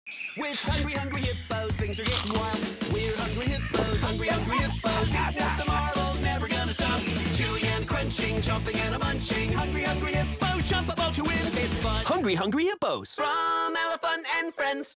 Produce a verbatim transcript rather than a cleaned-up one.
With hungry, hungry hippos, things are getting wild. We're hungry hippos, hungry, hungry hippos, eating up the marbles, never gonna stop. Chewing and crunching, chomping and a munching. Hungry, hungry hippos, jump about to win, it's fun. Hungry, hungry hippos from Elephant and Friends.